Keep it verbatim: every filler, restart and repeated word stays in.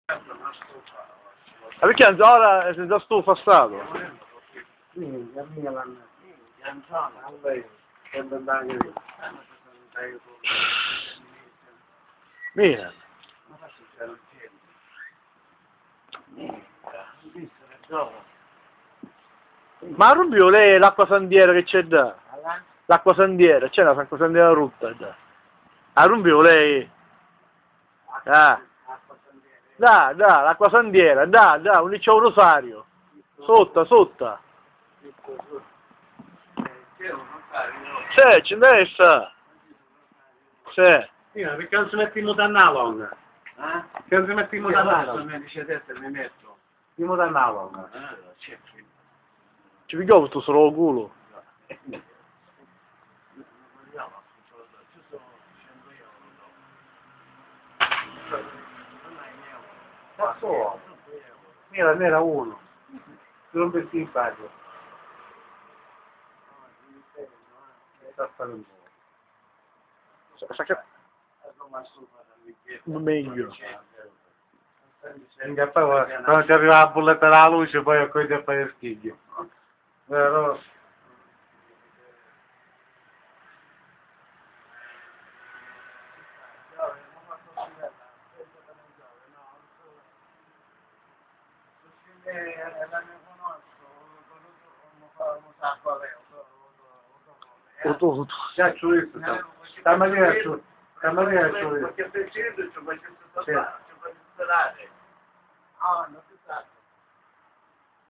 Ma perché ora è senza stufa stato? Sì, la mia l'hanno. A lei, sempre andare lì. Mira. Ma Rubio lei l'acqua sandiera che c'è da? L'acqua sandiera, c'è l'acqua sandiera rutta da. A Rubio lei? Ah. Da, da, l'acqua sandiera, da, da, un liceo rosario. Sotto, sotto. C'è, c'è adesso. C'è. Sì, perché non si mettiamo da nylon? Eh? Che non si mettiamo da nylon? Mi dice te mi metto. Mettiamo da nylon. Ci pigliavo tu solo il culo. Ma so, nera, nera uno. Non per simpatico. Sta fare un po'. Meglio. Minchia, poi quando ci arriva la bolletta della luce poi ho cominciato a fare schigli. Vero? Tutto, tutto. Già ci ho visto, stamattina ci ho stamattina ci ho visto. Perché per certo ci ho fatto sparare. Ah, no.